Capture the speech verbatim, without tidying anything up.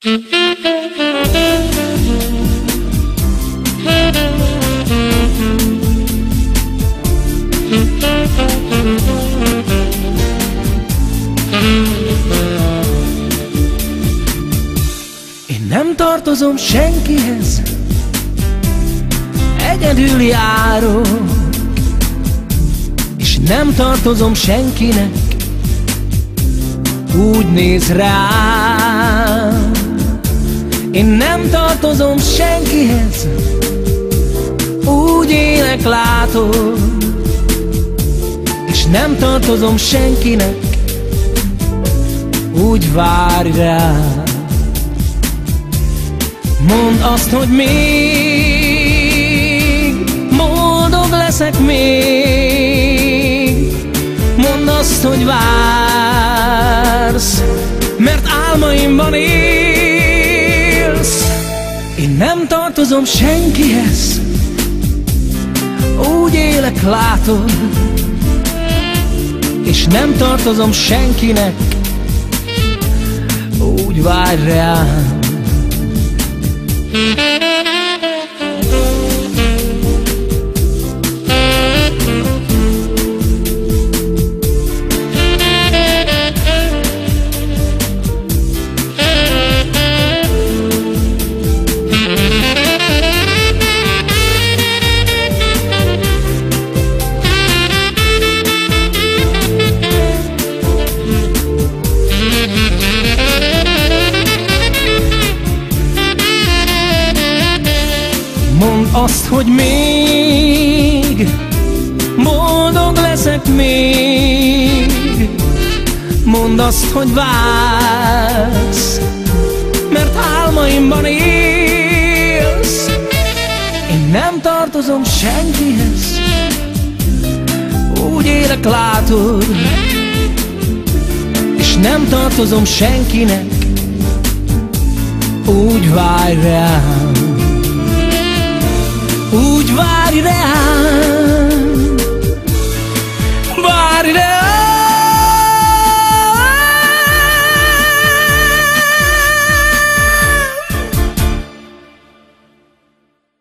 Én nem tartozom senkihez, egyedül járok, és nem tartozom senkinek, úgy néz rám. Én nem tartozom senkihez, úgy élek, látok, és nem tartozom senkinek, úgy várj rám. Mondd azt, hogy még boldog leszek még. Mondd azt, hogy vársz, mert álmaimban élsz. Én nem tartozom senkihez, úgy élek, látod, és nem tartozom senkinek, úgy várj rám. Mondd azt, hogy még boldog leszek még. Mondd azt, hogy vársz, mert álmaimban élsz. Én nem tartozom senkihez, úgy élek, látod, és nem tartozom senkinek, úgy várj rám. Úgy várj rám.